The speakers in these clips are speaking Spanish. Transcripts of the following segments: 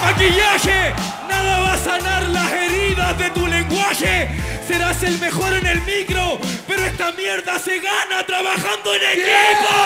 Maquillaje, nada va a sanar las heridas de tu lenguaje. Serás el mejor en el micro, pero esta mierda se gana trabajando en equipo.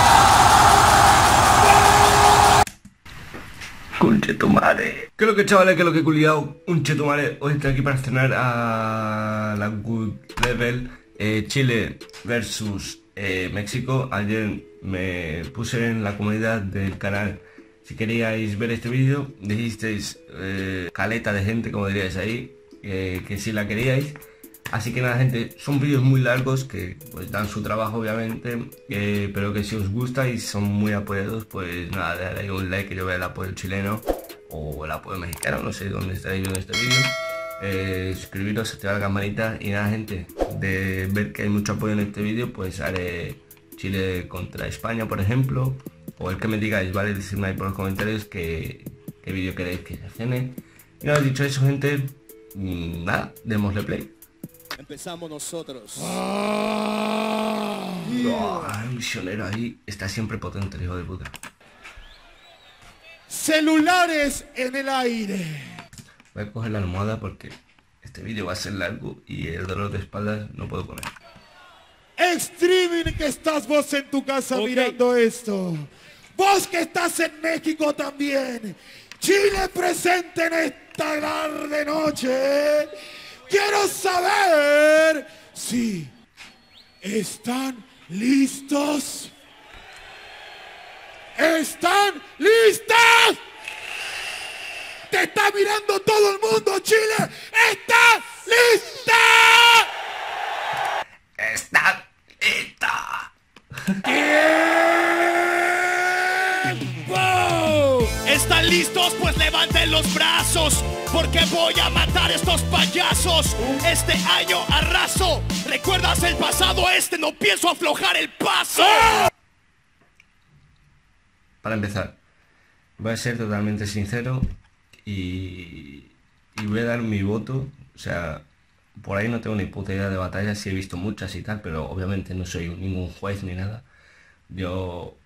Un chetumare. ¿Qué es lo que, chavales? ¿Qué es lo que he culiado? Un chetumare. Hoy estoy aquí para estrenar a la Good Level Chile versus México. Ayer me puse en la comunidad del canal. Si queríais ver este vídeo, dijisteis caleta de gente, como diríais ahí, que si la queríais. Así que nada, gente, son vídeos muy largos que pues dan su trabajo obviamente, pero que si os gusta y son muy apoyados, pues nada, dale ahí un like, que yo vea el apoyo chileno o el apoyo mexicano, no sé dónde estaréis viendo este vídeo. Suscribiros, activar la campanita y nada, gente, de ver que hay mucho apoyo en este vídeo, pues haré Chile contra España, por ejemplo, o el que me digáis, ¿vale? Decidme ahí por los comentarios qué vídeo queréis que se cene. Y nada, dicho eso, gente, nada, démosle play. Empezamos nosotros. El misionero ahí está siempre potente, el hijo de puta. Celulares en el aire. Voy a coger la almohada porque este vídeo va a ser largo y el dolor de espaldas no puedo poner. Streaming, que estás vos en tu casa mirando esto. Vos que estás en México también. Chile presente en esta tarde noche. Quiero saber si están listos. ¿Están listos? Te está mirando todo el mundo, Chile. ¿Está lista? ¡Está lista! ¡Wow! ¿Están listos? Pues levanten los brazos, porque voy a matar a estos payasos. Este año arraso. ¿Recuerdas el pasado? No pienso aflojar el paso. Para empezar, voy a ser totalmente sincero y voy a dar mi voto. O sea, por ahí no tengo ni puta idea de batallas, sí he visto muchas y tal, pero obviamente no soy ningún juez ni nada. Yo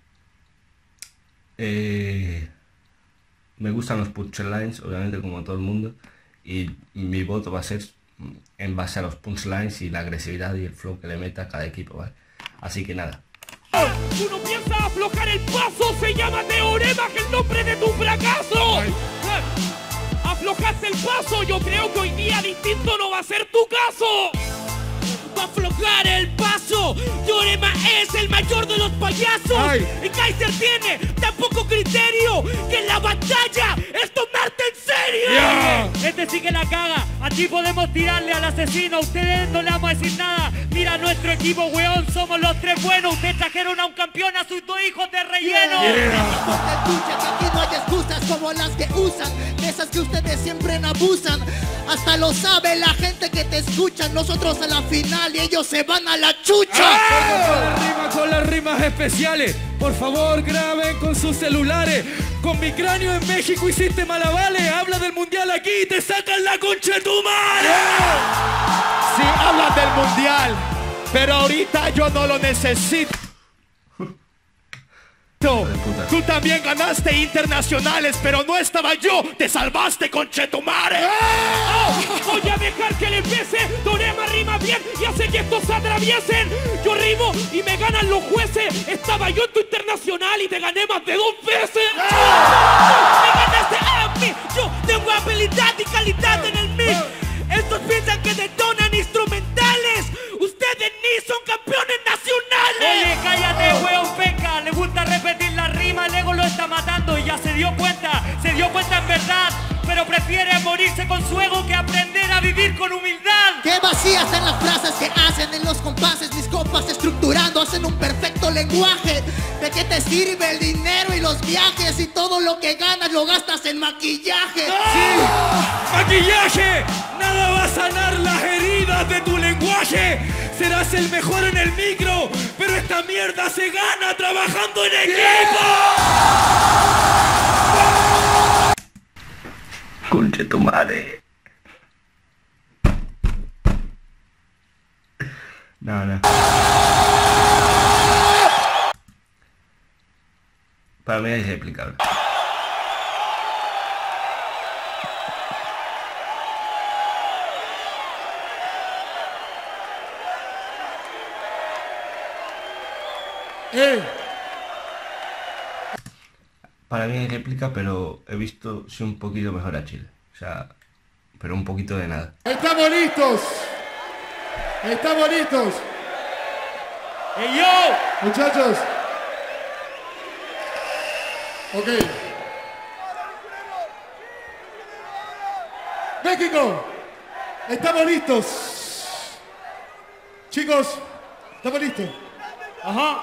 me gustan los punchlines, obviamente, como todo el mundo, y mi voto va a ser en base a los punchlines y la agresividad y el flow que le meta a cada equipo, ¿vale? Así que nada. Tú no piensas aflojar el paso, se llama teorema, que el nombre de tu fracaso. Aflojaste el paso, yo creo que hoy día distinto no va a ser tu caso. Va a aflojar el paso, Teorema es el mayor de los payasos. Y Kaiser tiene tan poco criterio que la batalla es tomarte en serio. Este sí que la caga. Aquí podemos tirarle al asesino. A ustedes no le vamos a decir nada. Mira nuestro equipo, weón. Somos los tres buenos. Ustedes trajeron a un campeón, a sus dos hijos de relleno. Escucha que aquí no hay excusas como las que usan, de esas que ustedes siempre abusan. Hasta lo sabe la gente que te escucha. Nosotros a la final y ellos se van a la chucha. Con las rimas especiales, por favor graben con sus celulares. Con mi cráneo en México hiciste malavales. Habla del mundial aquí y te sacan la concha de tu madre. Sí, hablas del mundial, pero ahorita yo no lo necesito. Tú también ganaste internacionales, pero no estaba yo. Te salvaste, conchetumare. Voy a dejar que le empiece. Teorema rima bien y hace que estos se atraviesen. Yo rimo y me ganan los jueces. Estaba yo en tu internacional y te gané más de 2 veces. Me ganaste a mí. Yo tengo habilidad y calidad en el mix. Estos piensan que detonan instrumentales. Ustedes ni son campeones nacionales. Oye, cállate, weón, penca. Le gusta repetir la rima, el ego lo está matando y ya se dio cuenta en verdad, pero prefiere morirse con su ego que aprender a vivir con humildad. Qué vacías están las frases que hacen en los compases. Mis compas estructurando hacen un perfecto lenguaje. ¿De qué te sirve el dinero y los viajes? Y todo lo que ganas lo gastas en maquillaje. ¡Sí! ¡Maquillaje! Nada va a sanar las heridas de tu lenguaje. Serás el mejor en el micro, pero esta mierda se gana trabajando en equipo. Conche tu madre. No. Para mí es explicable. Para mí hay réplica, pero he visto sí un poquito mejor a Chile. O sea, pero un poquito de nada. ¡Estamos listos! ¡Estamos listos! ¡Ey, yo! Muchachos. Ok. México. Estamos listos. Chicos, estamos listos. Ajá.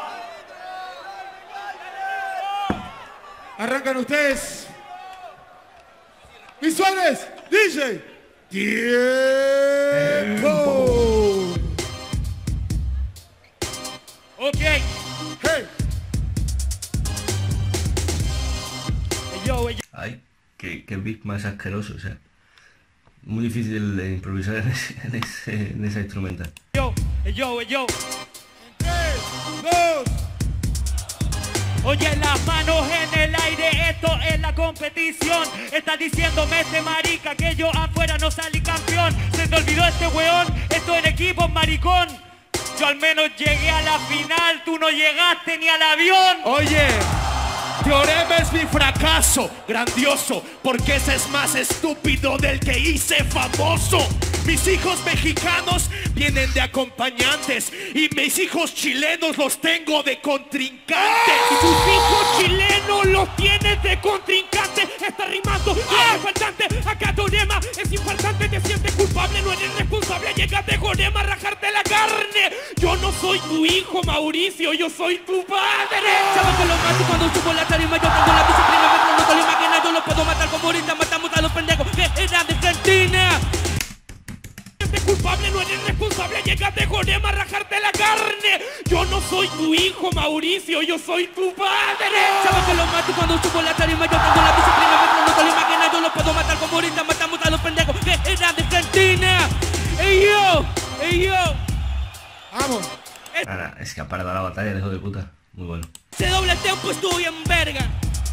Arrancan ustedes. Visuales, DJ. Tiempo. Ok. Hey. Ay, qué beat más asqueroso, o sea. Muy difícil de improvisar en esa instrumental. Yo. 3, 2. Oye, las manos en el aire, esto es la competición. Estás diciéndome este marica que yo afuera no salí campeón. Se te olvidó este weón, esto en equipo, maricón. Yo al menos llegué a la final, tú no llegaste ni al avión. Oye, Teorema es mi fracaso, grandioso, porque ese es más estúpido del que hice famoso. Mis hijos mexicanos vienen de acompañantes y mis hijos chilenos los tengo de contrincantes. Y tus hijos chilenos los tienes de contrincante. Está rimando, es faltante. Acá Teorema es infartante. Te sientes culpable, no eres responsable. Llegas de Teorema a rajarte la carne. Yo no soy tu hijo, Mauricio, yo soy tu padre. Sabes que lo mato cuando subo la tarima. Yo tengo la disciplina, me no te lo imaginas. Yo lo puedo matar como ahorita matamos a los pendejos que eran de Argentina. Culpable, no eres responsable, llegas de Teorema a rajarte la carne. Yo no soy tu hijo, Mauricio, yo soy tu padre. Sabes que lo mato cuando subo la tarima. Yo tengo la disciplina, no te lo imaginas. Yo lo puedo matar como ahorita matamos a los pendejos que eran de Argentina. Ey yo. Vamos. Ahora, escapar de la batalla de hijo de puta. Muy bueno. Ese doble tempo estoy en verga.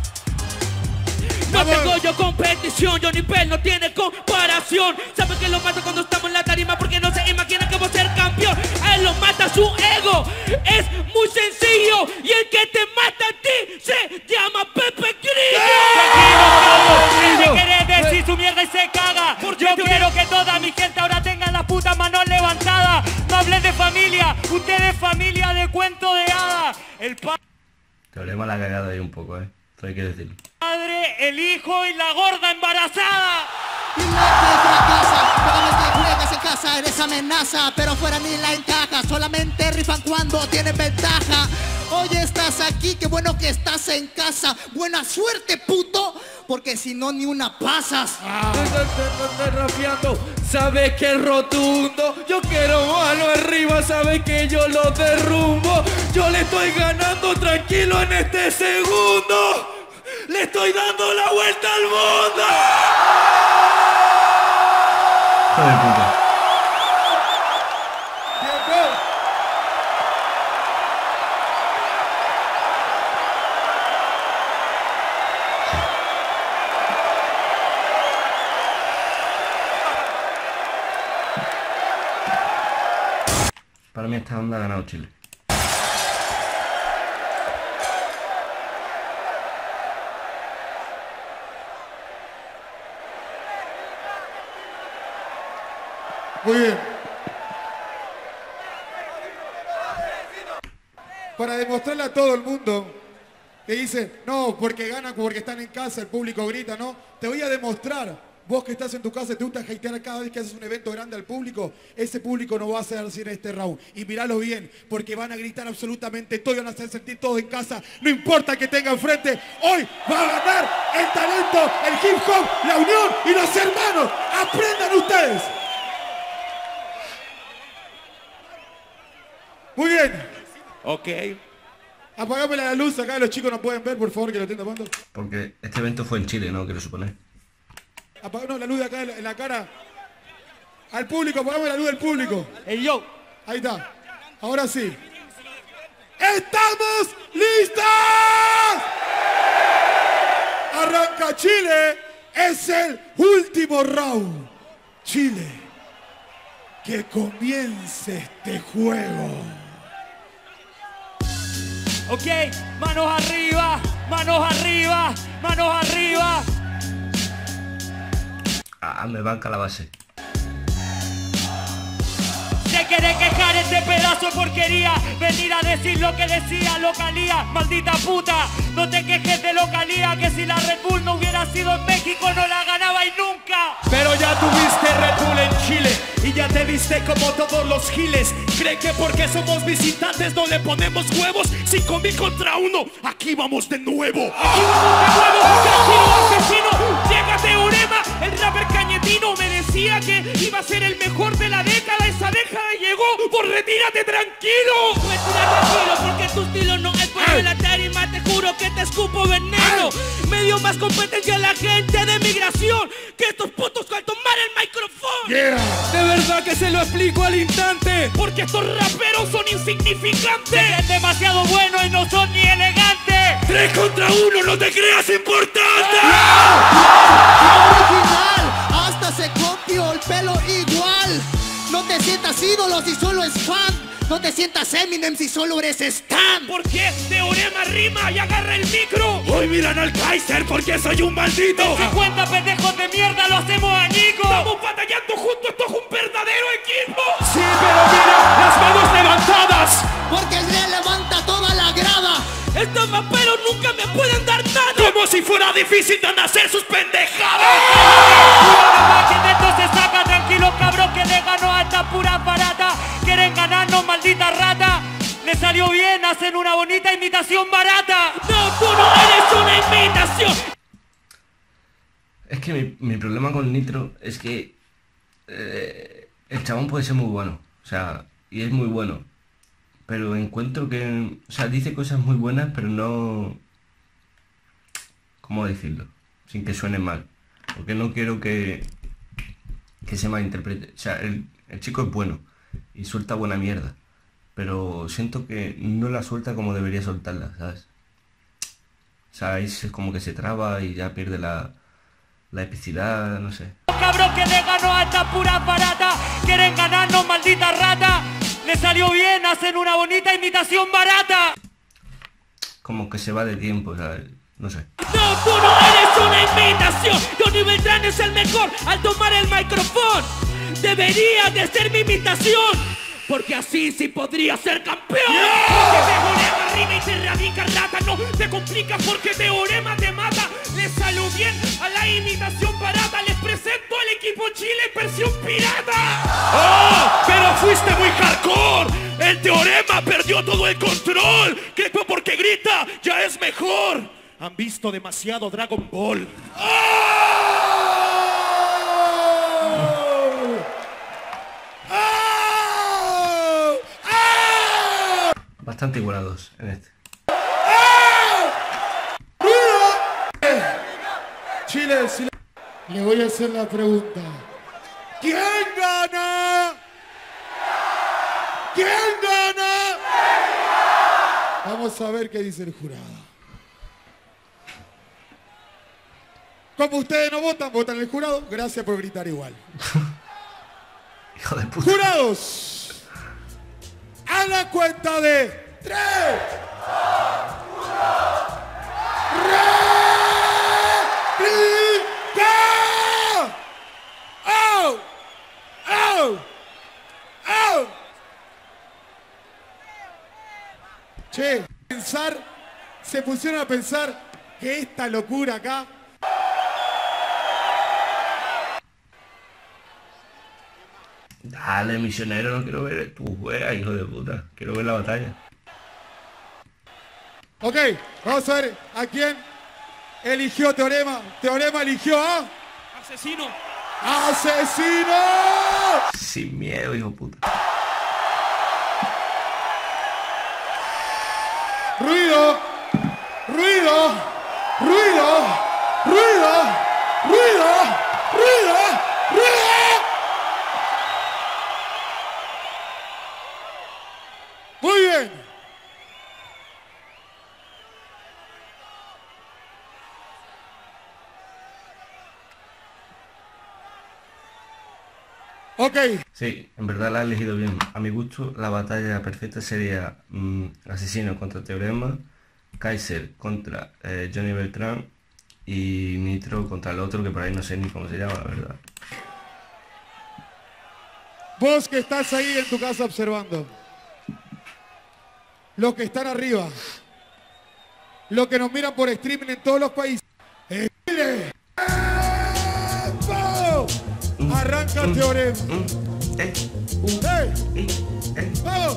No tengo yo competición, Johnny Bell no tiene comparación. Saben que lo mata cuando estamos en la tarima porque no se imagina que voy a ser campeón. A él lo mata su ego, es muy sencillo. Y el que te mata a ti se llama Pepe Grillo. ¿Qué querés decir su mierda y se caga? Yo quiero que toda mi gente ahora tenga las putas manos levantadas. No hables de familia, usted es familia de cuento de hadas. El Teorema la ha cagado ahí un poco, Esto hay que decirlo. padre, el hijo y la gorda embarazada. Dime que fracasa, cada vez que juegas en casa eres amenaza, pero fuera ni la encaja, solamente rifan cuando tienen ventaja. Hoy estás aquí, qué bueno que estás en casa. Buena suerte, puto, porque si no ni una pasas. Rapeando, sabe que es rotundo. Yo quiero malo arriba, sabe que yo lo derrumbo. Yo le estoy ganando tranquilo en este segundo. Le estoy dando la vuelta al mundo. Hijo de puta. Para mí esta onda ha ganado Chile. Muy bien. Para demostrarle a todo el mundo que dice, no, porque gana, porque están en casa, el público grita, no. Te voy a demostrar. Vos que estás en tu casa, te gusta hatear cada vez que haces un evento grande al público. Ese público no va a hacer así en este round. Y míralo bien, porque van a gritar absolutamente todo y van a hacer sentir todo en casa. No importa que tenga enfrente. Hoy va a ganar el talento, el hip hop, la unión y los hermanos. ¡Aprendan ustedes! Muy bien. Ok. Apagame la luz, acá los chicos no pueden ver, por favor, que lo estén tapando. Porque este evento fue en Chile, ¿no? Quiero suponer. Apagame la luz de acá en la cara. Al público, apagame la luz del público. Ey, yo. Ahí está. Ahora sí. ¡Estamos listos! Arranca Chile. Es el último round. Chile. Que comience este juego. Ok, manos arriba, manos arriba, manos arriba. Ah, me banca la base. Se quiere quejar este pedazo de porquería. Venir a decir lo que decía localía. Maldita puta, no te quejes de localía. Que si la Red Bull no hubiera sido en México no la ganaba y nunca. Pero ya tuviste Red Bull en Chile y ya te viste como todos los giles. Cree que porque somos visitantes no le ponemos huevos. 5.000 contra 1, aquí vamos de nuevo. Aquí vamos de nuevo, Casino asesino. Llega Teorema, el rapper cañetino. Me decía que iba a ser el mejor de la década. Esa década llegó, por retírate tranquilo. Retírate tranquilo porque tu estilo no es bueno en la tarima. Te juro que te escupo veneno. Me dio más competencia a la gente de migración que estos putos al tomar el micrófono. De verdad que se lo explico al instante. Porque estos raperos son insignificantes. Es demasiado bueno y no son ni elegantes. 3 contra 1, no te creas importante. Original, hasta se copió el pelo igual. No te sientas ídolo si solo es fan. No te sientas Eminem si solo eres Stan. ¿Por qué Teorema rima y agarra el micro? Hoy miran al Kaiser porque soy un maldito. 50 pendejos de mierda lo hacemos añicos. Estamos batallando juntos, esto es un verdadero equipo. Sí, pero mira, las manos levantadas. Porque el Real levanta toda la grada. Estos maperos nunca me pueden dar nada. Como si fuera difícil de hacer sus pendejadas. Entonces saca tranquilo cabrón que le ganó a esta pura barata. Quieren ganarnos maldita rata. Le salió bien, hacen una bonita imitación barata. No, tú no eres una imitación. Es que mi problema con Nitro es que el chabón puede ser muy bueno. O sea, y es muy bueno. Pero encuentro que... O sea, dice cosas muy buenas, pero no... ¿Cómo decirlo? Sin que suene mal. Porque no quiero que se malinterprete. O sea, el chico es bueno y suelta buena mierda. Pero siento que no la suelta como debería soltarla, ¿sabes? O sea, ahí es como que se traba y ya pierde la epicidad, no sé. Cabrón que le ganó a esta pura barata. Quieren ganarnos maldita rata. Le salió bien, hacen una bonita imitación barata. Como que se va de tiempo, ¿sabes? No sé. No, tú no eres una imitación. Johnny Beltrán es el mejor al tomar el micrófono. Debería de ser mi imitación. Porque así sí podría ser campeón. Porque Teorema rima y te radica rata. No te complicas porque Teorema te mata. Le salió bien a la imitación barata. Les presento al equipo Chile en versión pirata. ¡Oh! Pero fuiste muy hardcore. El Teorema perdió todo el control. Que porque grita ya es mejor. Han visto demasiado Dragon Ball. Bastante igualados en este. Chile, le voy a hacer la pregunta. ¿Quién gana? ¿Quién gana? Vamos a ver qué dice el jurado. Como ustedes no votan, votan el jurado. Gracias por gritar igual. Hijo de puta. Jurados, a la cuenta de 3, 2, ¡Oh! ¡Oh! ¡Oh! Che, se pusieron a pensar que esta locura acá. Dale, misionero, no quiero ver tu juega, hijo de puta. Quiero ver la batalla. Ok, vamos a ver a quién eligió Teorema. Teorema eligió a... Asesino. ¡Asesino! Sin miedo, hijo de puta. Ruido, ruido, ruido, ruido, ruido, ruido, ruido. Muy bien. Ok. Sí, en verdad la has elegido bien. A mi gusto, la batalla perfecta sería Asesino contra Teorema, Kaiser contra Johnny Beltrán y Nitro contra el otro, que por ahí no sé ni cómo se llama, la verdad. Vos que estás ahí en tu casa observando, los que están arriba, los que nos miran por streaming en todos los países, arranca Teorema. Vamos,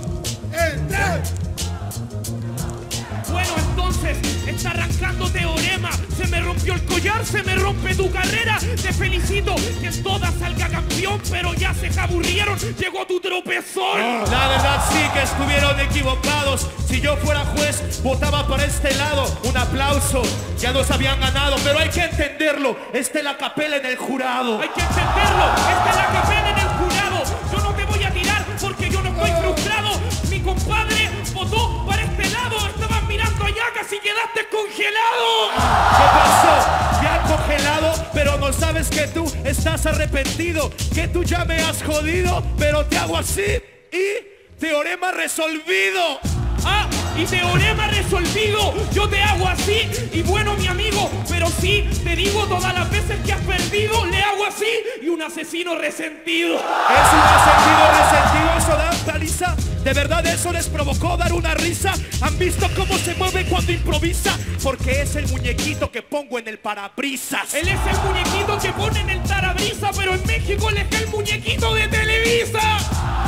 Bueno, entonces, está arrancando Teorema. Se me rompió el collar, se me rompe tu carrera. Te felicito, que en todas salga campeón, pero ya se aburrieron, llegó tu tropezón. La verdad sí que estuvieron equivocados. Si yo fuera juez, votaba para este lado. Un aplauso, ya nos habían ganado, pero hay que entenderlo. Esta es la capela en el jurado. Hay que entenderlo, esta es la capela en el jurado. Yo no te voy a tirar porque yo no estoy frustrado. Mi compadre votó para este lado. Estabas mirando allá, casi quedaste congelado. ¿Qué pasó? Ya congelado, pero no sabes que tú estás arrepentido, que tú ya me has jodido, pero te hago así y teorema resolvido. Ah, y teorema resolvido, yo te hago así. Y bueno, mi amigo, pero sí, te digo todas las veces que has perdido, le hago así y un asesino resentido. Es un asesino resentido, eso da paliza. De verdad eso les provocó dar una risa. ¿Han visto cómo se mueve cuando improvisa? Porque es el muñequito que pongo en el parabrisas. Él es el muñequito que pone en el parabrisa, pero en México él es el muñequito de Televisa.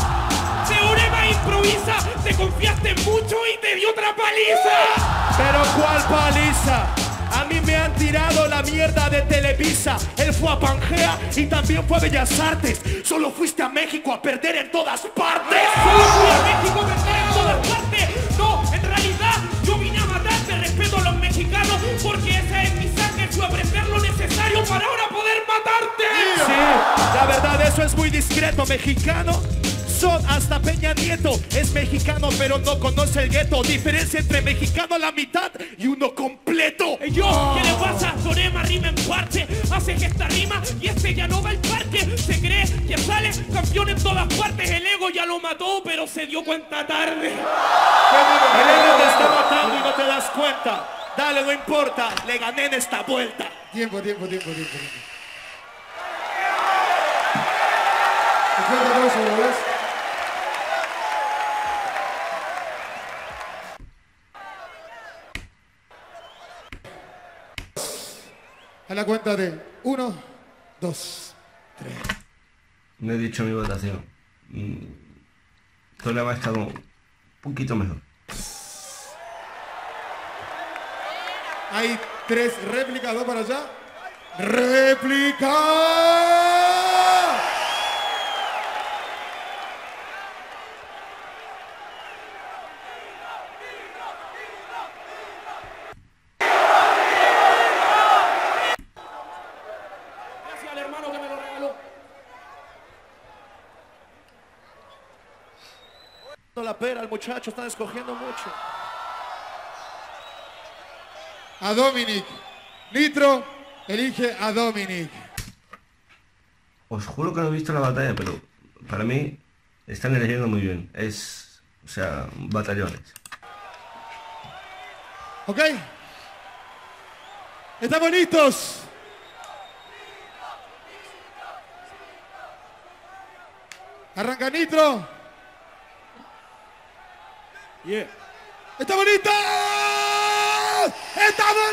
Teorema improvisa, te confiaste mucho y te dio otra paliza. ¿Pero cuál paliza? A mí me han tirado la mierda de Televisa. Él fue a Pangea y también fue a Bellas Artes. Solo fuiste a México a perder en todas partes. Solo fui a México a perder en todas partes. No, en realidad yo vine a matarte. Respeto a los mexicanos porque esa es mi sangre. Fui a aprender lo necesario para ahora poder matarte. Sí, la verdad eso es muy discreto. Mexicano son hasta Peña Nieto. Es mexicano pero no conoce el gueto. Diferencia entre mexicano a la mitad y uno completo. Yo, ¿qué le pasa? Teorema rima en parte. Hace que esta rima y este ya no va al parque. Se cree que sale campeón en todas partes. El ego ya lo mató pero se dio cuenta tarde. El ego te está matando y no te das cuenta. Dale, no importa, le gané en esta vuelta. Tiempo. Un fuerte aplauso, ¿verdad? A la cuenta de 1, 2, 3. No he dicho mi votación. Teorema ha estado un poquito mejor. Hay 3 réplicas, 2 para allá. ¡Réplica! Gracias al hermano que me lo regaló. La pera, el muchacho está escogiendo mucho. A Dominic. Nitro elige a Dominic. Os juro que no he visto la batalla, pero para mí están eligiendo muy bien. O sea, batallones. ¿Ok? ¿Estamos listos? Arranca Nitro. Yeah. ¡Estamos listos! ¡Estamos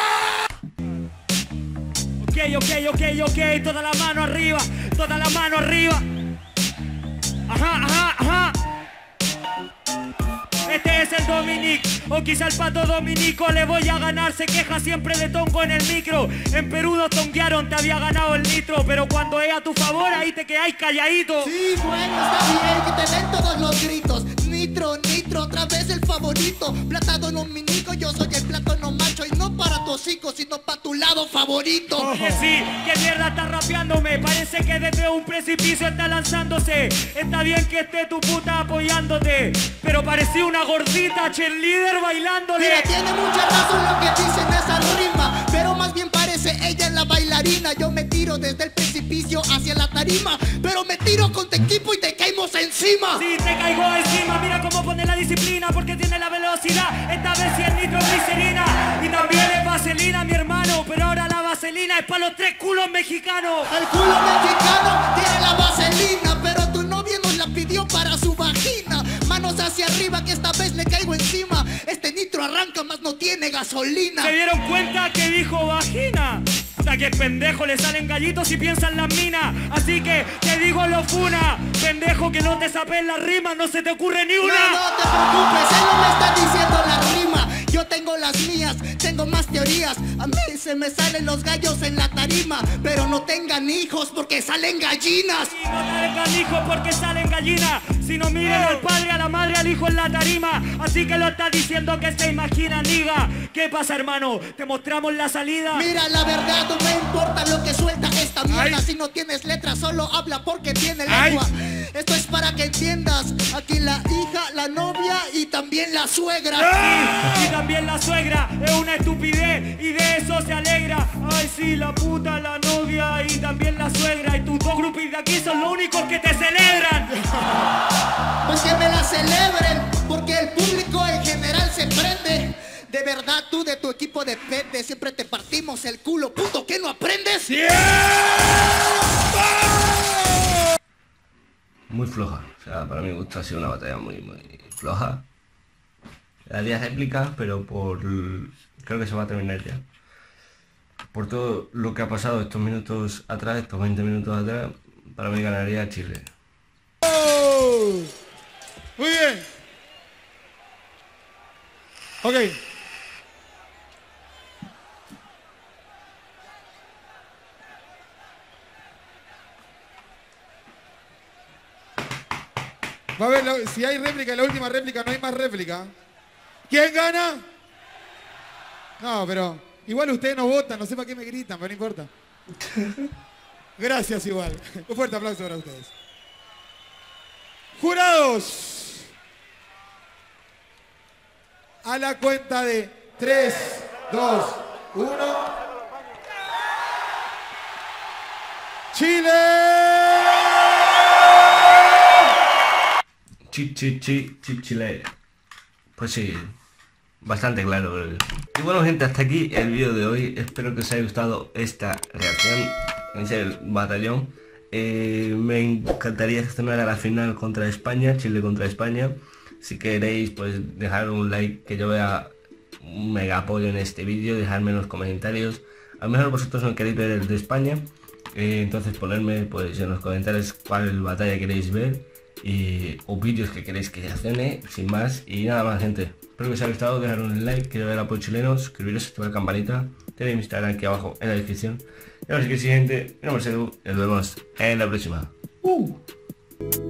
listos! Ok, toda la mano arriba, toda la mano arriba. Ajá. Este es el Dominic, o quizá el pato Dominico. Le voy a ganar, se queja siempre de tongo en el micro. En Perú nos tonguearon, te había ganado el nitro, pero cuando es a tu favor, ahí te quedáis calladito. Sí, bueno, está bien que te den todos los gritos. Nitro, otra vez el favorito. Platado Dominico, yo soy el plátano macho. Y no para tu hocico, sino para tu lado favorito. Oye, sí, qué mierda está rapeándome. Parece que desde un precipicio está lanzándose. Está bien que esté tu puta apoyándote, pero parecía una gordita cheerleader bailándole. Mira, tiene mucha razón lo que dicen esa rima, pero más bien parece ella en la la bailarina. Yo me tiro desde el precipicio hacia la tarima, pero me tiro con tu equipo y te caímos encima. Sí, te caigo encima, mira cómo pone la disciplina, porque tiene la velocidad. Esta vez sí es nitroglicerina y también es vaselina, mi hermano. Pero ahora la vaselina es para los 3 culos mexicanos. El culo mexicano tiene la vaselina, pero tu novia nos la pidió para su vagina. Manos hacia arriba que esta vez le caigo encima. Este nitro arranca más no tiene gasolina. ¿Se dieron cuenta que dijo vagina? Hasta que pendejo le salen gallitos y piensan las minas. Así que te digo lo funa, pendejo, que no te sapes la rima, no se te ocurre ni una. No te preocupes, él no me está diciendo la rima. Yo tengo las mías, tengo más teorías. A mí se me salen los gallos en la tarima, pero no tengan hijos porque salen gallinas. Y no tengan hijos porque salen gallinas. Si no miren al padre, a la madre, al hijo en la tarima. Así que lo está diciendo que se imagina, niga. ¿Qué pasa, hermano? ¿Te mostramos la salida? Mira, la verdad no me importa lo que suelta esta mierda. Si no tienes letra, solo habla porque tiene lengua. Esto es para que entiendas. Aquí la hija, la novia y también la suegra. Sí, y también la suegra es una estupidez y de eso se alegra. Ay, sí, la puta, la novia y también la suegra. Y tus 2 grupos de aquí son los únicos que te celebran. Pues que me la celebren, porque el público en general se prende. De verdad tú de tu equipo depende. Siempre te partimos el culo, puto, ¿qué no aprendes? Muy floja, o sea, para mi gusto ha sido una batalla muy floja. Daría réplicas, pero creo que se va a terminar ya. Por todo lo que ha pasado estos minutos atrás, estos 20 minutos atrás, para mí ganaría Chile. ¡Oh! Muy bien. Ok. Va a ver, si hay réplica, la última réplica, no hay más réplica. ¿Quién gana? No, pero igual ustedes no votan, no sé para qué me gritan, pero no importa. Gracias igual. Un fuerte aplauso para ustedes. Jurados, a la cuenta de 3, 2, 1. ¡Chile! Chile. Pues sí, bastante claro. Y bueno, gente, hasta aquí el vídeo de hoy. Espero que os haya gustado esta reacción en el batallón. Me encantaría que sonara la final contra España, Chile contra España. Si queréis, pues dejar un like, que yo vea un mega apoyo en este vídeo. Dejadme en los comentarios. A lo mejor vosotros no queréis ver el de España, entonces ponerme pues en los comentarios cuál batalla queréis ver o vídeos que queréis que reaccione, sin más. Y nada más, gente, espero que os haya gustado. Dejar un like, que yo vea el apoyo chileno, suscribiros, activar la campanita. Tenéis mi Instagram aquí abajo en la descripción. Y ahora sí que sí, gente, mi nombre es Edu, y nos vemos en la próxima.